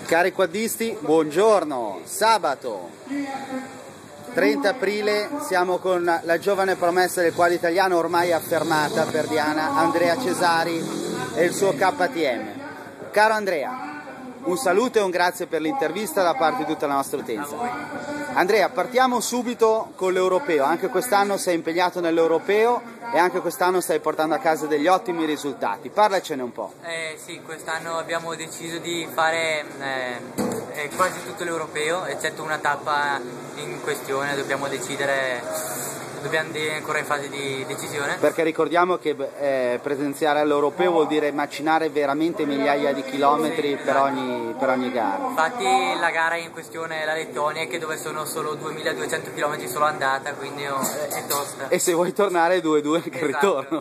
Cari quaddisti, buongiorno, sabato 30 aprile siamo con la giovane promessa del quad italiano ormai affermata per Diana, Andrea Cesari e il suo KTM. Caro Andrea, un saluto e un grazie per l'intervista da parte di tutta la nostra utenza. Andrea, partiamo subito con l'europeo, anche quest'anno sei impegnato nell'europeo e anche quest'anno stai portando a casa degli ottimi risultati, parlacene un po'. Sì, quest'anno abbiamo deciso di fare quasi tutto l'europeo, eccetto una tappa in questione, dobbiamo andare ancora in fase di decisione. Perché ricordiamo che presenziare all'europeo vuol dire macinare veramente migliaia di chilometri per ogni gara. Infatti la gara in questione è la Lettonia, dove sono solo 2200 km solo andata, quindi è tosta. E se vuoi tornare 2-2 anche il ritorno.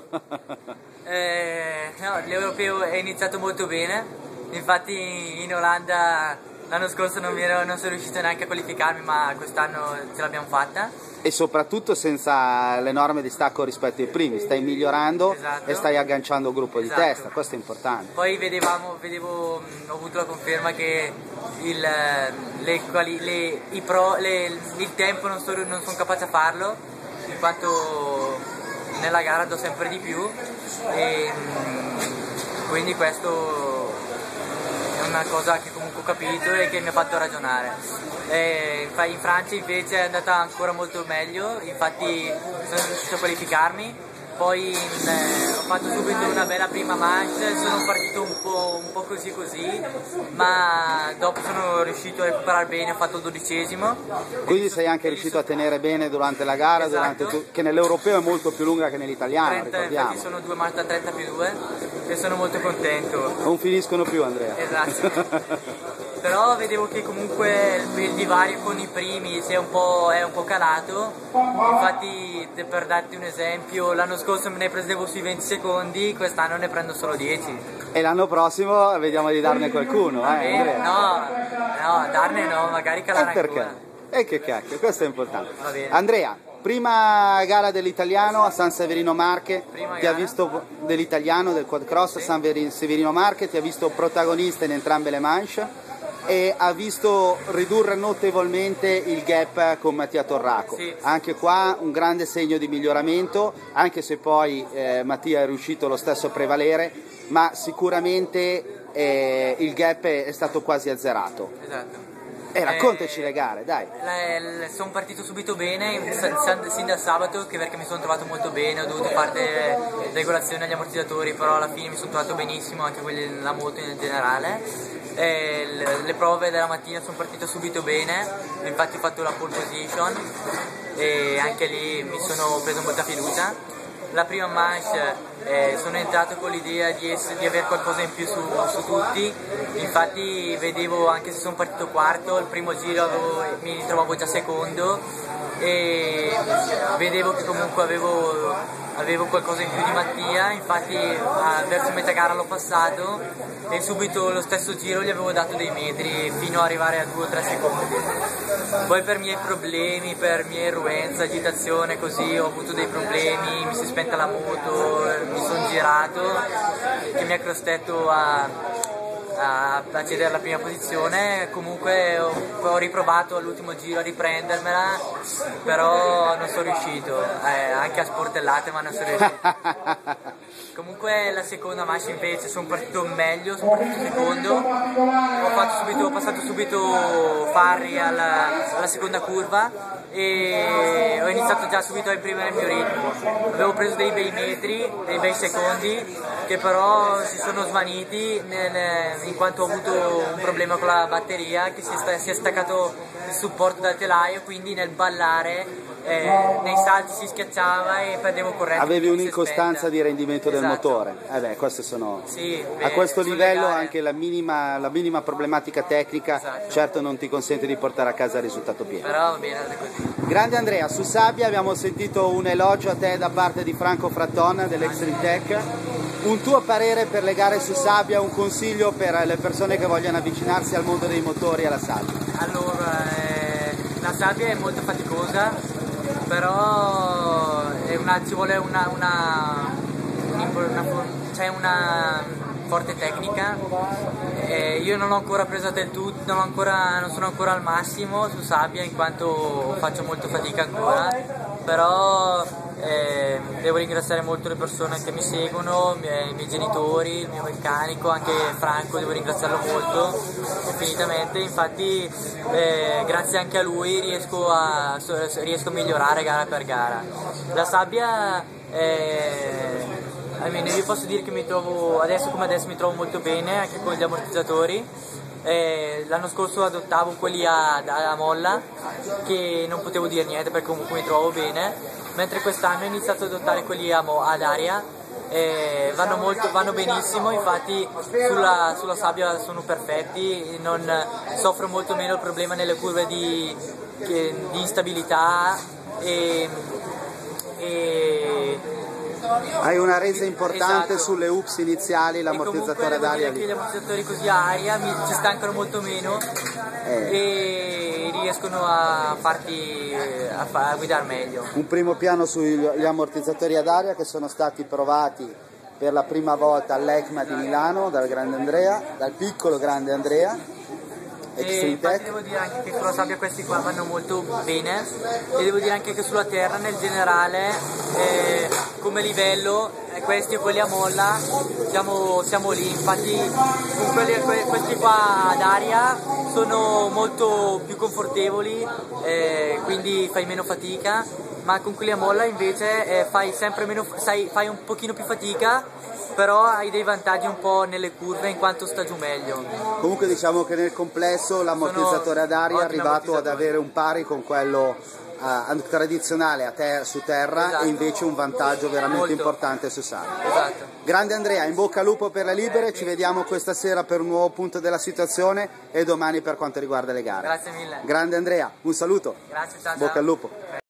No, l'europeo è iniziato molto bene, infatti in Olanda l'anno scorso non sono riuscito neanche a qualificarmi, ma quest'anno ce l'abbiamo fatta. E soprattutto senza l'enorme distacco rispetto ai primi, stai migliorando. Esatto. E stai agganciando il gruppo di testa, questo è importante. Poi ho avuto la conferma che il tempo non sono capace a farlo, in quanto nella gara do sempre di più, e quindi questo è una cosa che comunque ho capito e che mi ha fatto ragionare. In Francia invece è andata ancora molto meglio, infatti sono riuscito a qualificarmi, poi ho fatto subito una bella prima manche, sono partito un po' così, ma dopo sono riuscito a recuperare bene, ho fatto il 12°. Quindi sei anche riuscito a tenere bene durante la gara, esatto. Che nell'europeo è molto più lunga che nell'italiano, ricordiamo. Infatti sono 2 Malta 30+2 e sono molto contento. Non finiscono più, Andrea. Esatto. Però vedevo che comunque il divario con i primi è un po' calato, infatti per darti un esempio l'anno scorso me ne prendevo sui 20 secondi, quest'anno ne prendo solo 10. E l'anno prossimo vediamo di darne qualcuno, Andrea? No, darne no, magari calare ancora. E che cacchio, questo è importante. Andrea, prima gara dell'italiano a San Severino Marche, ti ha visto dell'italiano, del quad cross a San Severino Marche, ti ha visto protagonista in entrambe le manche e ha visto ridurre notevolmente il gap con Mattia Torraco. Sì. Anche qua un grande segno di miglioramento, anche se poi Mattia è riuscito lo stesso a prevalere, ma sicuramente il gap è stato quasi azzerato. Esatto. Raccontaci le gare, dai. Sono partito subito bene, sin da sabato, perché mi sono trovato molto bene, ho dovuto fare delle regolazioni agli ammortizzatori, però alla fine mi sono trovato benissimo, anche quelli della moto in generale. Le prove della mattina sono partito subito bene, infatti ho fatto la pole position e anche lì mi sono preso molta fiducia. La prima manche sono entrato con l'idea di avere qualcosa in più su tutti, infatti vedevo, anche se sono partito quarto, il primo giro mi trovavo già secondo e vedevo che comunque avevo qualcosa in più di Mattia, infatti verso metà gara l'ho passato e subito lo stesso giro gli avevo dato dei metri fino ad arrivare a 2 o 3 secondi. Poi per miei problemi, per mia irruenza, agitazione così, ho avuto dei problemi, mi si è spenta la moto, mi sono girato, che mi ha costretto a cedere la prima posizione. Comunque ho riprovato all'ultimo giro a riprendermela, però non sono riuscito, anche a sportellate, ma non sono riuscito. Comunque la seconda manche invece sono partito meglio, sono partito secondo, ho passato subito Farri alla seconda curva e ho iniziato già subito a imprimere il mio ritmo. Avevo preso dei bei metri, dei bei secondi, che però si sono svaniti in quanto ho avuto un problema con la batteria, che si è staccato il supporto dal telaio, quindi nel ballare nei salti si schiacciava e perdevo corrente. Avevi un'incostanza di rendimento del motore. Queste sono a questo livello anche la minima problematica tecnica, certo non ti consente di portare a casa il risultato pieno. Però va bene così. Grande Andrea, su sabbia abbiamo sentito un elogio a te da parte di Franco Fratton dell'Extreme Tech. Un tuo parere per le gare su sabbia, un consiglio per le persone che vogliono avvicinarsi al mondo dei motori e alla sabbia? Allora, la sabbia è molto faticosa, però ci vuole una forte tecnica, Io non ho ancora preso del tutto, non sono ancora al massimo su sabbia in quanto faccio molto fatica ancora, però devo ringraziare molto le persone che mi seguono, i miei genitori, il mio meccanico, anche Franco, devo ringraziarlo molto infinitamente, infatti grazie anche a lui riesco a migliorare gara per gara. La sabbia almeno io posso dire che mi trovo adesso come adesso mi trovo molto bene anche con gli ammortizzatori. L'anno scorso adottavo quelli a molla che non potevo dire niente perché comunque mi trovo bene, mentre quest'anno ho iniziato ad adottare quelli ad aria, vanno benissimo, infatti sulla sabbia sono perfetti, non soffro molto meno il problema nelle curve di instabilità Hai una resa importante, esatto, sulle ups iniziali, l'ammortizzatore ad aria lì. Gli ammortizzatori così a aria ci stancano molto meno e riescono a guidare meglio. Un primo piano sugli ammortizzatori ad aria che sono stati provati per la prima volta all'EICMA di Milano dal piccolo grande Andrea. E infatti devo dire anche che sulla sabbia questi qua vanno molto bene e devo dire anche che sulla terra nel generale come livello questi e quelli a molla siamo lì, infatti con questi qua ad aria sono molto più confortevoli, quindi fai meno fatica, ma con quelli a molla invece fai un pochino più fatica, però hai dei vantaggi un po' nelle curve in quanto sta giù meglio. Comunque diciamo che nel complesso l'ammortizzatore ad aria è arrivato ad avere un pari con quello tradizionale su terra, esatto, e invece un vantaggio veramente molto importante su sabbia. Esatto. Grande Andrea, in bocca al lupo per le libere, ci vediamo questa sera per un nuovo punto della situazione e domani per quanto riguarda le gare. Grazie mille. Grande Andrea, un saluto. Grazie, ciao. Bocca al lupo.